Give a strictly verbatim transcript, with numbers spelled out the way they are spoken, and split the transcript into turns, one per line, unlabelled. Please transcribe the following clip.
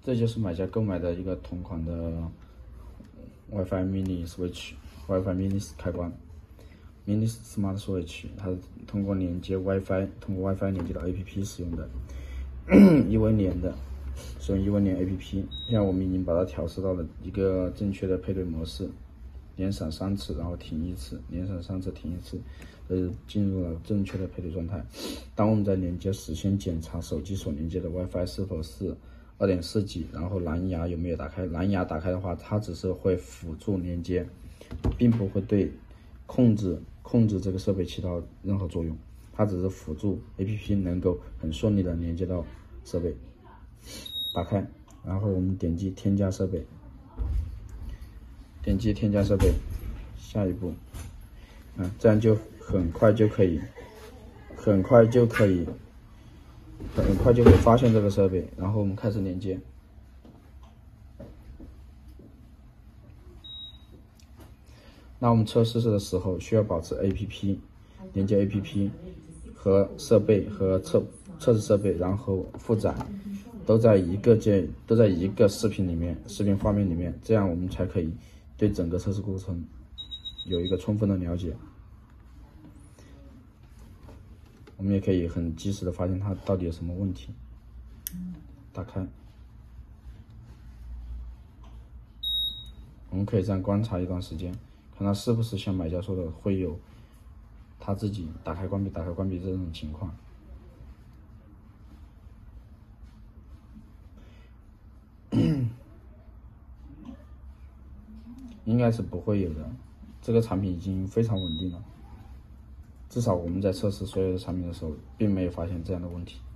这就是买家购买的一个同款的 WiFi Mini Switch、WiFi Mini 开关、Mini Smart Switch， 它是通过连接 WiFi， 通过 WiFi 连接到 A P P 使用的，一微联的，使用一微联 A P P。现在我们已经把它调试到了一个正确的配对模式，连闪三次，然后停一次，连闪三次停一次，呃，进入了正确的配对状态。当我们在连接时，先检查手机所连接的 WiFi 是否是 二点四 G， 然后蓝牙有没有打开。蓝牙打开的话，它只是会辅助连接，并不会对控制控制这个设备起到任何作用，它只是辅助 A P P 能够很顺利的连接到设备。打开，然后我们点击添加设备，点击添加设备，下一步，嗯，这样就很快就可以，很快就可以。很快就会发现这个设备，然后我们开始连接。那我们测试的时候需要保持 A P P 连接 A P P 和设备和测测试设备，然后负载都在一个键都在一个视频里面，视频画面里面，这样我们才可以对整个测试过程有一个充分的了解。我们也可以很及时的发现它到底有什么问题。打开，我们可以这样观察一段时间，看它是不是像买家说的会有它自己打开关闭打开关闭这种情况。应该是不会有的，这个产品已经非常稳定了。至少我们在测试所有的产品的时候，并没有发现这样的问题。